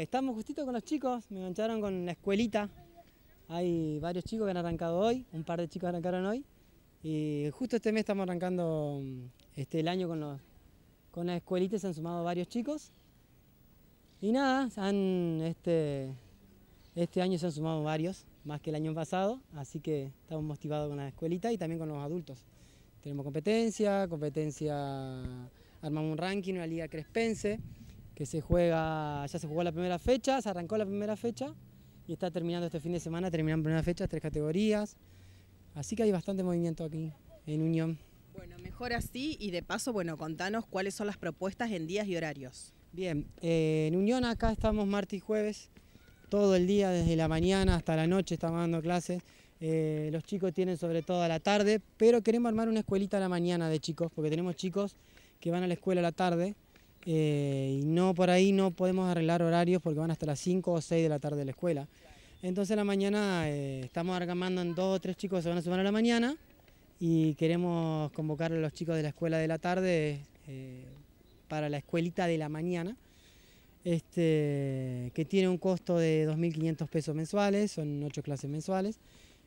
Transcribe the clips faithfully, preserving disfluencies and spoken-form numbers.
estamos justito con los chicos, me engancharon con la escuelita. Hay varios chicos que han arrancado hoy, un par de chicos arrancaron hoy. Y justo este mes estamos arrancando este, el año con, los, con la escuelita y se han sumado varios chicos. Y nada, han, este, este año se han sumado varios, más que el año pasado, así que estamos motivados con la escuelita y también con los adultos. Tenemos competencia, competencia, armamos un ranking, una liga crespense, que se juega, ya se jugó la primera fecha, se arrancó la primera fecha y está terminando este fin de semana, terminamos primera fecha, tres categorías. Así que hay bastante movimiento aquí en Unión. Bueno, mejor así y de paso, bueno, contanos cuáles son las propuestas en días y horarios. Bien, eh, en Unión acá estamos martes y jueves, todo el día, desde la mañana hasta la noche estamos dando clases. Eh, los chicos tienen sobre todo a la tarde, pero queremos armar una escuelita a la mañana de chicos, porque tenemos chicos que van a la escuela a la tarde eh, y no por ahí no podemos arreglar horarios porque van hasta las cinco o seis de la tarde de la escuela. Entonces a la mañana eh, estamos armando en dos o tres chicos que se van a sumar a la mañana y queremos convocar a los chicos de la escuela de la tarde eh, para la escuelita de la mañana, este, que tiene un costo de dos mil quinientos pesos mensuales, son ocho clases mensuales.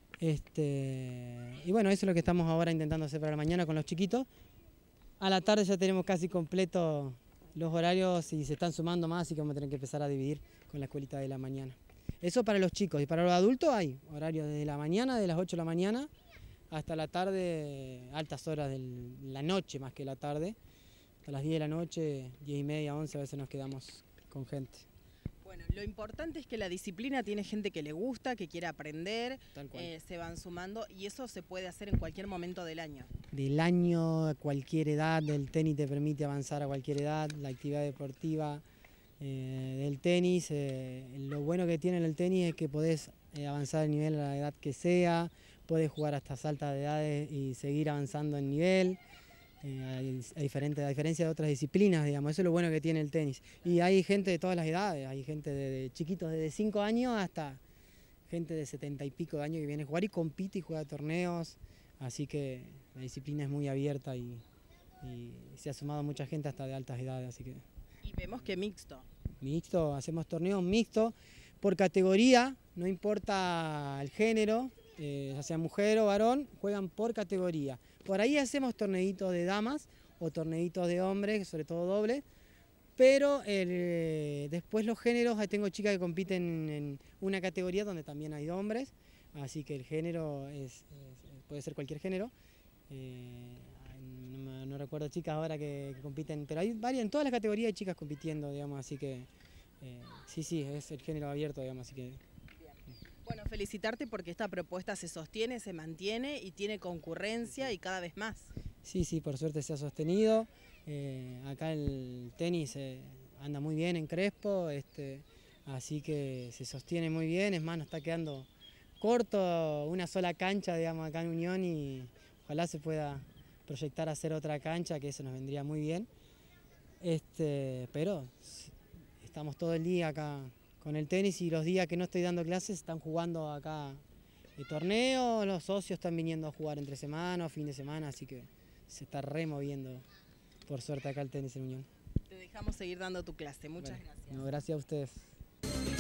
Este, y bueno, eso es lo que estamos ahora intentando hacer para la mañana con los chiquitos. A la tarde ya tenemos casi completo los horarios y se están sumando más, así que vamos a tener que empezar a dividir con la escuelita de la mañana. Eso para los chicos, y para los adultos hay horarios desde la mañana, de las ocho de la mañana, hasta la tarde, altas horas de la noche más que la tarde, hasta las diez de la noche, diez y media, once, a veces nos quedamos con gente. Bueno, lo importante es que la disciplina tiene gente que le gusta, que quiere aprender, eh, se van sumando y eso se puede hacer en cualquier momento del año. Del año, a cualquier edad, el tenis te permite avanzar a cualquier edad, la actividad deportiva eh, del tenis, eh, lo bueno que tiene el tenis es que podés eh, avanzar el nivel a la edad que sea, podés jugar hasta altas edades y seguir avanzando en nivel. Eh, a, diferente, a diferencia de otras disciplinas, digamos, eso es lo bueno que tiene el tenis. Y hay gente de todas las edades, hay gente de, de chiquitos desde cinco años hasta gente de setenta y pico de años que viene a jugar y compite y juega torneos, así que la disciplina es muy abierta y, y se ha sumado mucha gente hasta de altas edades. Así que... Y vemos que mixto. Mixto, hacemos torneos mixtos por categoría, no importa el género, eh, ya sea mujer o varón, juegan por categoría. Por ahí hacemos torneitos de damas o torneitos de hombres, sobre todo dobles, pero eh, después los géneros, ahí tengo chicas que compiten en una categoría donde también hay hombres, así que el género es, es, puede ser cualquier género. Eh, no, no recuerdo chicas ahora que, que compiten, pero hay varias, en todas las categorías hay chicas compitiendo, digamos, así que eh, sí, sí, es el género abierto, digamos, así que... Bueno, felicitarte porque esta propuesta se sostiene, se mantiene y tiene concurrencia y cada vez más. Sí, sí, por suerte se ha sostenido. Eh, acá el tenis eh, anda muy bien en Crespo, este, así que se sostiene muy bien. Es más, nos está quedando corto una sola cancha, digamos, acá en Unión y ojalá se pueda proyectar a hacer otra cancha, que eso nos vendría muy bien. Este, pero estamos todo el día acá con el tenis y los días que no estoy dando clases están jugando acá el torneo, los socios están viniendo a jugar entre semana o fin de semana, así que se está removiendo por suerte acá el tenis en Unión. Te dejamos seguir dando tu clase, muchas Bueno, gracias. No, gracias a ustedes.